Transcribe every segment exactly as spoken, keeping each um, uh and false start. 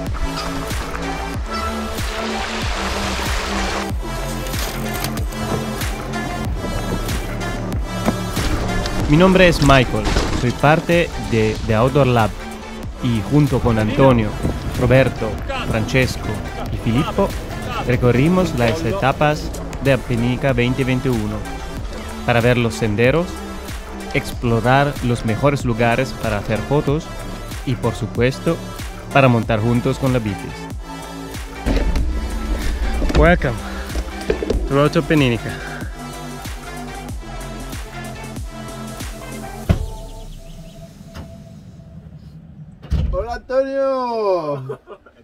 Mi nombre es Michael, soy parte de The Outdoor Lab y junto con Antonio, Roberto, Francesco y Filippo recorrimos las etapas de Appenica veinte veintiuno para ver los senderos, explorar los mejores lugares para hacer fotos y por supuesto para montar juntos con la bicis. Welcome to Road to Appenica. ¡Hola, Antonio!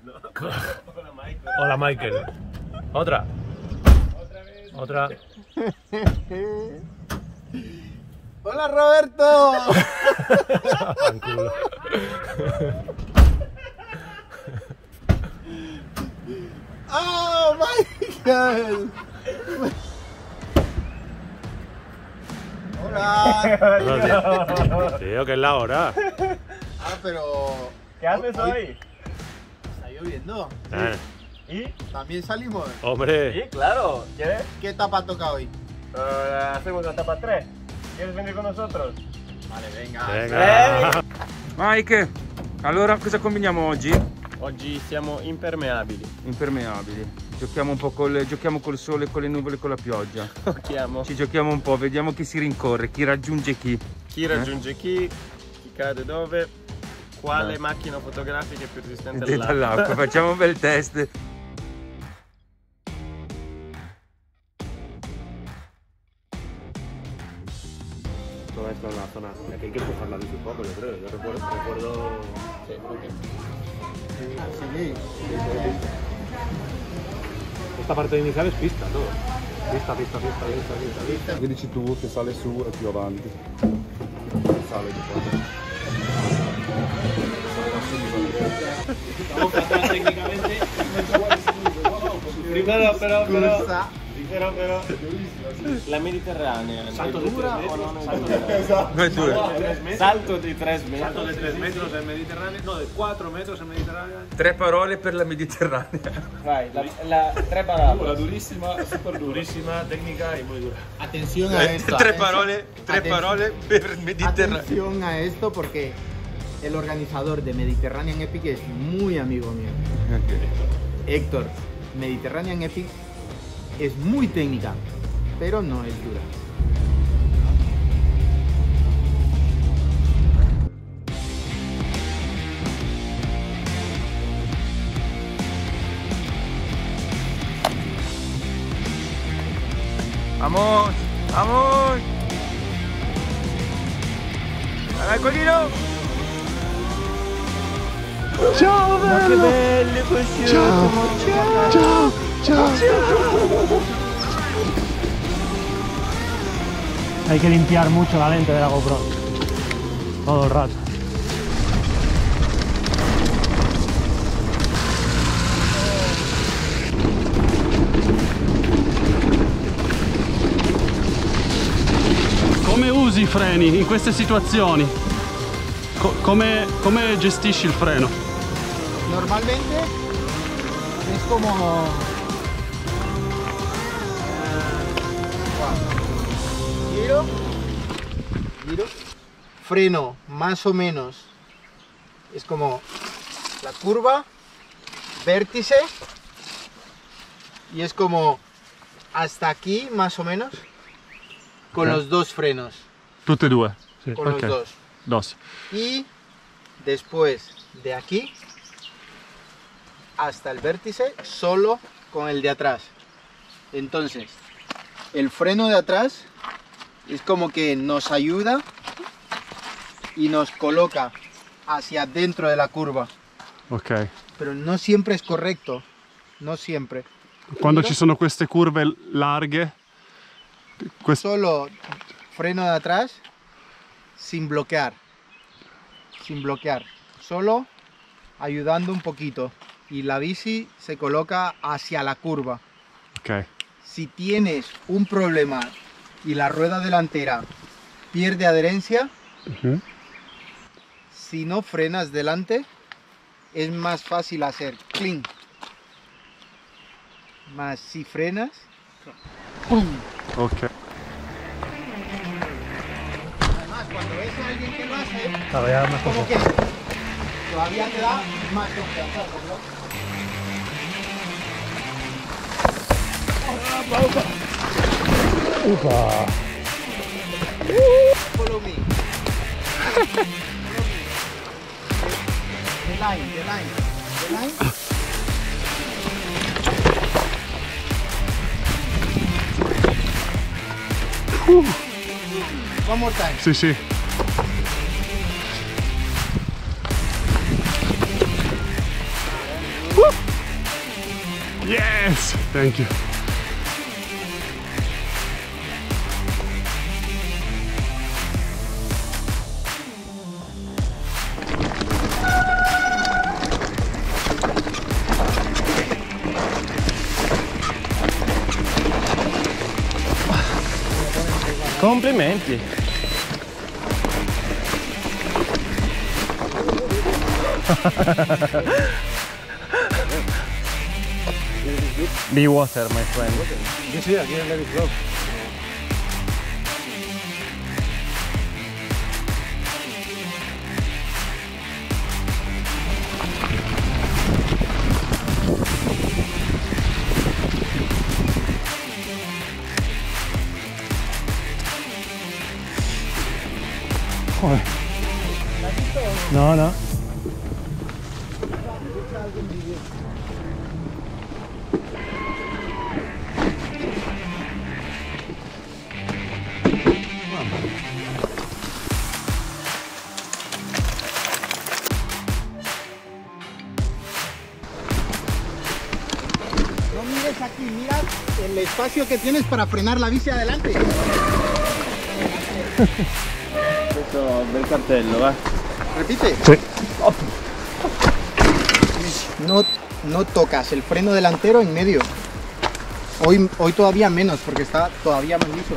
Hola, Michael. Otra. Otra. ¡Hola, Roberto! ¡Oh, Michael! ¡Hola! Tío, que es la hora. Ah, pero... ¿Qué haces hoy? Está lloviendo. Ah, ¿Y? También salimos. hombre. Sí, claro. ¿Quieres? ¿Qué etapa toca hoy? Uh, hacemos la etapa tres. ¿Quieres venir con nosotros? Vale, venga. Venga. Mike, allora cosa combiniamo oggi? Oggi siamo impermeabili. Impermeabili. Giochiamo un po' col, giochiamo col sole, con le nuvole e con la pioggia. Giochiamo. Ci giochiamo un po', vediamo chi si rincorre, chi raggiunge chi. Chi raggiunge chi, chi cade dove, quale macchina fotografica è più resistente all'acqua. Dall'acqua, facciamo un bel test. Toda esta es la zona. Y aquí hay que empujar la bici un poco, yo creo. Yo recuerdo. recuerdo... Sí, Sí. Esta parte inicial es pista, todo. Pista, pista, pista, pista, pista, pista. Che dici tu che sale su e più avanti? Sale di qua. Estamos atrás técnicamente. Pero, pero, pero, pero, pero, la Mediterránea. Salto de dura tres o no? metros, No salto es de- dura. No è dura. Salto di tres metros. Salto de tres metros en Mediterráneo. No, de cuatro metros en Mediterráneo. Tre parole per la Mediterranea. Vai, la, la, tre palabras. Durísima, súper durísima, técnica y muy dura. Atención a esto. Tre atención- parole, tre atención- parole per Mediterranea. Atención a esto porque el organizador de Mediterranean Epic es muy amigo mío. Héctor, Mediterranean Epic es muy técnica, pero no es dura. Vamos, vamos. Dai, Colino. Ciao, bello! Che bello questo! Ciao! Ciao! Ciao! Ciao! Hay que limpiar mucho la lente de la GoPro. Todo el rato. Come usi i freni in queste situazioni? Co- come, come gestisci il freno? Normalmente es como... eh, Giro, giro, freno más o menos, es como la curva, vértice, y es como hasta aquí más o menos, con Ok. los dos frenos, Tutte e due? Sì. con Ok. los dos. Dos. Y después de aquí hasta el vértice solo con el de atrás. Entonces el freno de atrás es como que nos ayuda y nos coloca hacia dentro de la curva, Ok. pero no siempre es correcto, no siempre. Quando ci sono queste curve larghe, questo... Solo freno de atrás sin bloquear, sin bloquear, solo ayudando un poquito y la bici se coloca hacia la curva. Ok. Si tienes un problema y la rueda delantera pierde adherencia, Mhm. si no frenas delante, es más fácil hacer clean. Más si frenas, ¡pum! Ok. Además, cuando ves a alguien que lo hace, Claro, ya más como cosas. que todavía te da más confianza, ¿no? Upa. Follow me. The line, the line, the line. One more time. Sí, sí. Yes! Thank you. Complimenti. Be water, my friend. Sí, sí, aquí en Ladies Club. Joder. No, no. No mires aquí, mira el espacio que tienes para frenar la bici adelante. Eso del cartel, ¿lo vas? Repite. Sí. No, no tocas el freno delantero en medio. Hoy, hoy todavía menos porque está todavía más liso.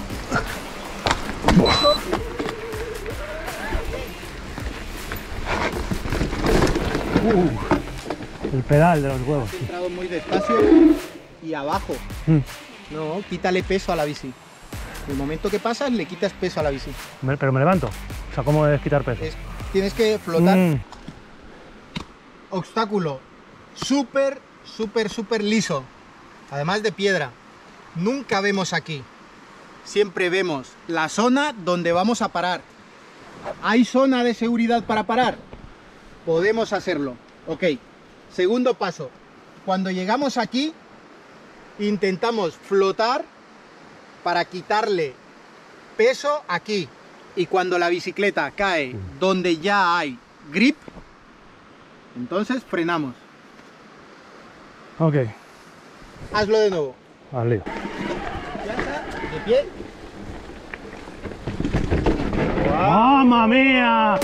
El pedal de los huevos. Has entrado muy despacio y abajo. Mm. No, quítale peso a la bici. En el momento que pasas le quitas peso a la bici. Me- Pero me levanto. O sea, ¿cómo es quitar peso? Es- tienes que flotar. Mm. Obstáculo súper, súper, súper liso. Además de piedra. Nunca vemos aquí. Siempre vemos la zona donde vamos a parar. ¿Hay zona de seguridad para parar? Podemos hacerlo. Ok. Segundo paso. Cuando llegamos aquí, intentamos flotar para quitarle peso aquí. Y cuando la bicicleta cae donde ya hay grip, entonces frenamos. Ok. Hazlo de nuevo. Al lío. Ya está, de pie. ¡Mamma mía!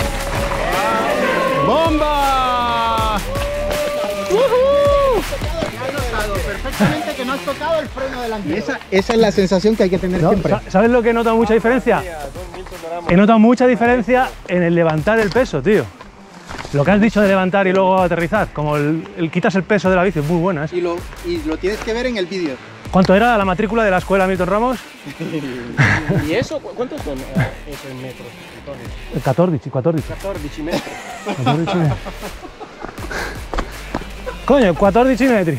¡Bomba! Ya has notado perfectamente que no has tocado el freno delantero. Esa, esa es la sensación que hay que tener No, siempre. sa- ¿Sabes lo que he notado mucha diferencia? He notado mucha diferencia en el levantar el peso, tío. Lo que has dicho de levantar y luego aterrizar, como el, el quitas el peso de la bici, es muy buena esa. Y lo, y lo tienes que ver en el vídeo. ¿Cuánto era la matrícula de la escuela Milton Ramos? ¿Y eso? ¿Cu- ¿Cuántos son eh, eso en metros? Antonio? catordici, catordici. catordici metros. catordici metri. Coño, catordici metri.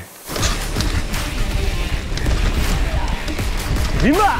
¡Bimba!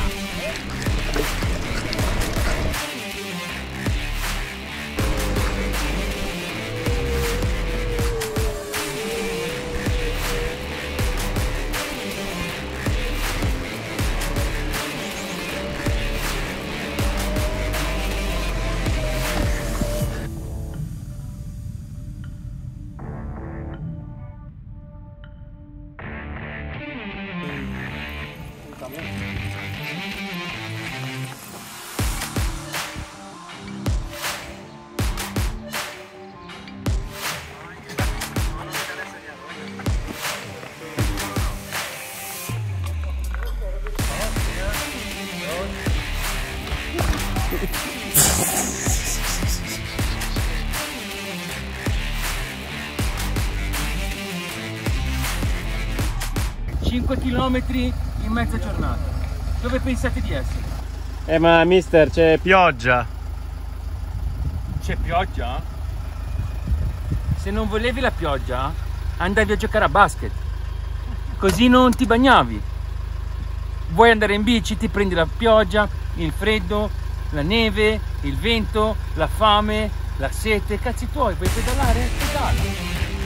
cinque chilometri in mezza giornata. Dove pensate di essere? Eh ma mister, c'è pioggia. C'è pioggia? Se non volevi la pioggia, andavi a giocare a basket. Così non ti bagnavi. Vuoi andare in bici, ti prendi la pioggia, il freddo, la neve, il vento, la fame, la sete. Cazzi tuoi, vuoi pedalare? Pedala.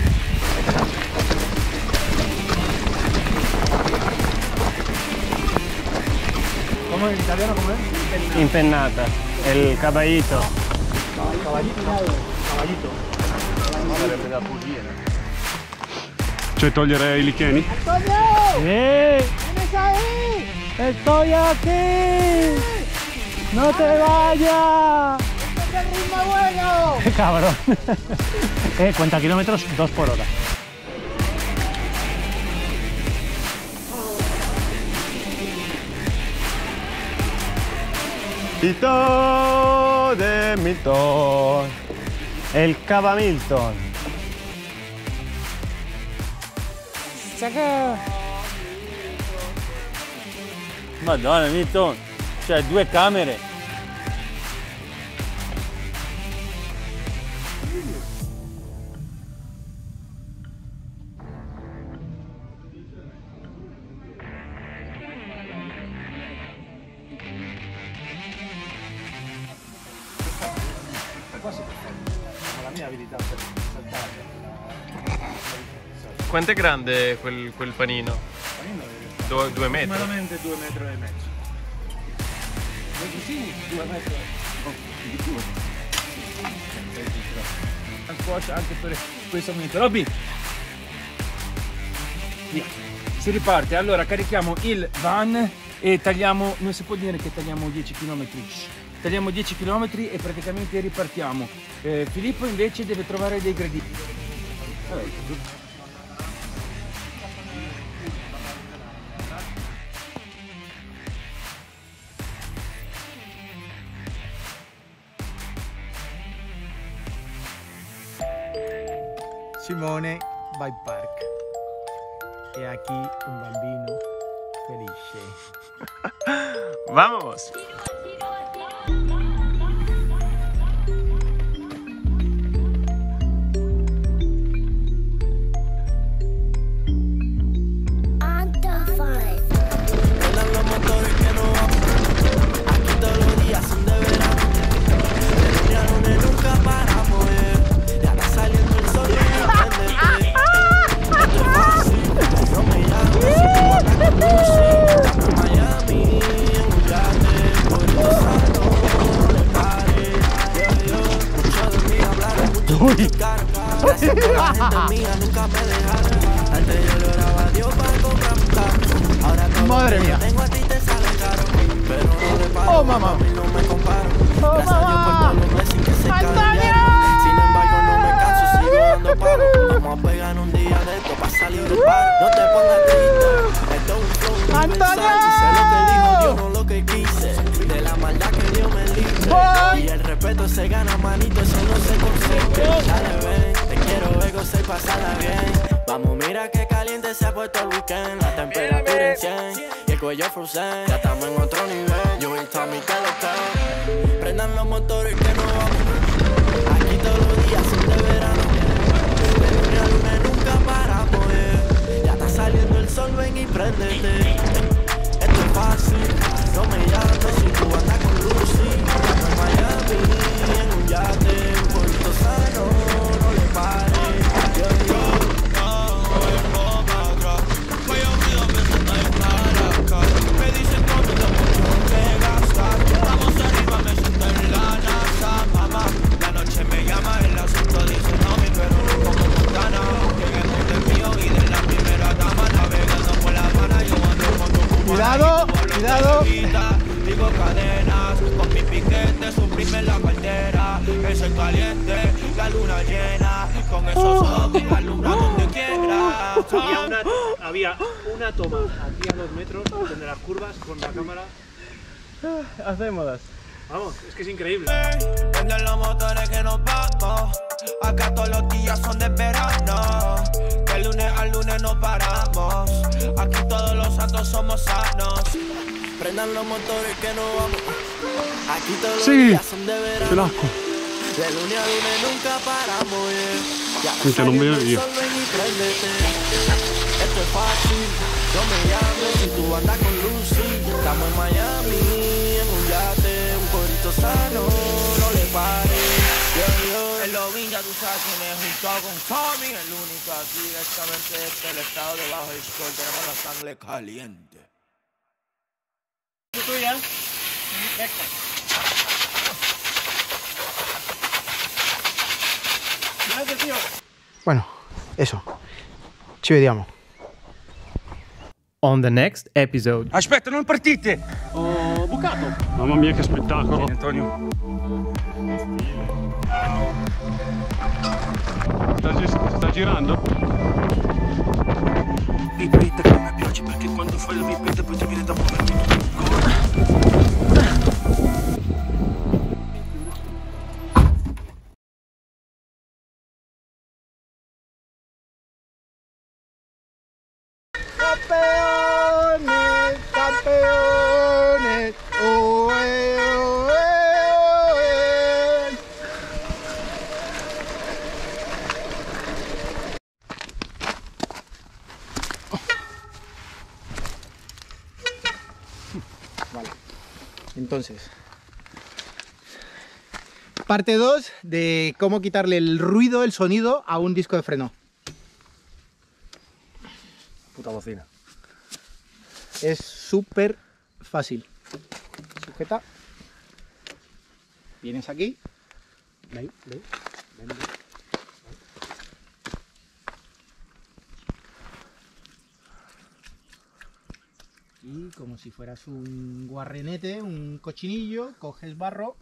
¿Cómo en italiano cómo es? Impennata. El caballito. Caballito. Caballito. Sarebbe da pulire. Cioè togliere i licheni? ¡Eh! ¡Estoy aquí! ¡No te vayas! ¡Este ritmo bueno! ¡Qué cabrón! eh, cuenta kilómetros, dos por hora. Tito de Milton. El Cava Milton. Madonna Milton, c'è due camere. Quanto è grande quel, quel panino? Due, due metri? Veramente due metri e mezzo. Sì, due metri. Oh, di più. Squash anche per questo momento. Robby! Via. Si riparte. Allora carichiamo il van e tagliamo, non si può dire che tagliamo dieci chilometri. Tagliamo dieci chilometri e praticamente ripartiamo. Eh, Filippo invece deve trovare dei gradini. Vabbè. Simone Bike Park. E aquí un bambino felice. Vamos! Madre mía. Oh mamá. Oh mamá. Antonio. Sin embargo no me canso, sigo dando paro. Vamos a pegar un día de esto para salir del paro. No te pongas triste. Esto es un flow. Antonio. Sé lo que dijo Dios, no lo que quise. De la maldad que Dios me libre. Y el respeto se gana, manito, eso no se consigue. Dale, ven, te quiero ver gozar y pasarla bien. Vamos, mira que caliente se ha puesto el weekend. La temperatura en cien y el cuello frozen. Ya estamos en otro nivel. Yo y Tommy que lo que prendan los motores que no vamos. Aquí todos los días son de verano. De lunes a lunes nunca paramos, yeah. Ya está saliendo el sol, ven y préndete. Esto es fácil, no me llames si tú andas con Lucy. En Miami, en un yate, en Puerto Sano, no le pares. Yo, yo. Cuidado, cuidado. Digo cadenas, con mi piquete suprime la cartera. Que soy caliente, la luna llena. Con esos ojos alumbra donde quiera. Había una, había una toma aquí a dos metros donde las curvas con la cámara. Hacémoslas. Vamos, es que es increíble. Prenden los motores que nos vamos. Acá todos los días son de verano. De lunes a lunes no paramos. Aquí todo los sanos. Prendan los motores que no vamos. Aquí todos los Sí, días son de verano. ce l'acqua. De lunes a lunes nunca paramos, yeah. Ya Minchia, non vedo saliendo el io. sol, ven y préndete. Esto es fácil, no me llames si tú andas con Lucy. Estamos en Miami, en un yate, un corito sano, no le pares. Yo, yo. El Lobin ya tú sabes quién es, junto con Tommy, el único aquí directamente desde el estado de Bajo School. Tenemos la sangre caliente. ¿Es tuya? Ecco. Grazie, tío. Bueno, eso. Ci vediamo. On the next episode. Aspetta, non partite! Ho bucato. Mamma mia che spettacolo. Antonio. Sta, gi- sta girando? Pipetta che mi piace perché quando fai la pipetta poi ti viene da muoverti tutto il corpo. Campeones, campeones, oe, oe, oe. Vale, entonces, parte dos de cómo quitarle el ruido, el sonido a un disco de freno. Puta bocina. Es súper fácil. Sujeta. Vienes aquí. Ven, ven, ven, ven. Y como si fueras un guarrenete, un cochinillo, coges barro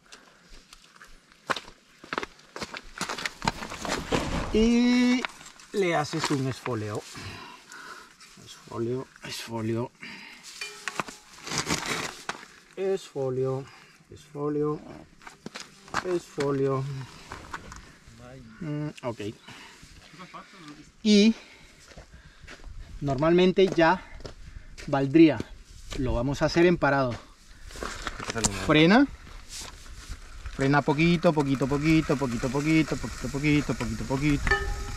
y le haces un esfoleo. Esfolio, esfolio, esfolio, esfolio, esfolio. Mm, ok. Y normalmente ya valdría. Lo vamos a hacer en parado. Frena. Frena poquito, poquito, poquito, poquito, poquito, poquito, poquito, poquito, poquito.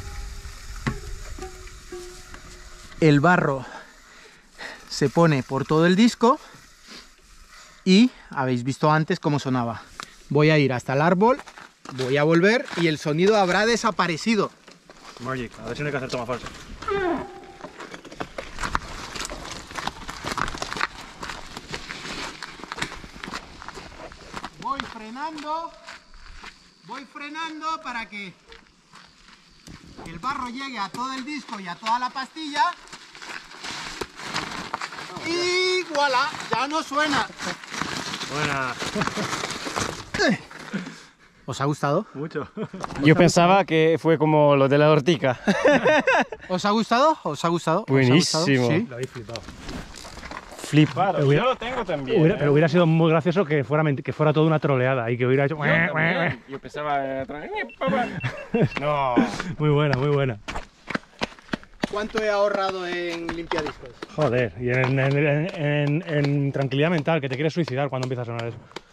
El barro se pone por todo el disco y habéis visto antes cómo sonaba. Voy a ir hasta el árbol, voy a volver y el sonido habrá desaparecido. Magic, a ver si no hay que hacer toma falsa. Voy frenando, voy frenando para que el barro llegue a todo el disco y a toda la pastilla. Y voilà, ya no suena. Buena. ¿Os ha gustado? Mucho. Yo pensaba que fue como lo de la hortica. ¿Os ha gustado? ¿Os ha gustado? ¿Os ha Buenísimo. gustado? ¿Sí? Lo habéis flipado. Flipado. Hubiera- Yo lo tengo también. Hubiera- ¿eh? pero hubiera sido muy gracioso que fuera, ment- que fuera toda una troleada y que hubiera hecho... Yo también. Yo pensaba... eh, atrás. No. Muy buena, muy buena. ¿Cuánto he ahorrado en limpiadiscos? Joder, y en, en- en- en- en tranquilidad mental, que te quieres suicidar cuando empiezas a sonar eso.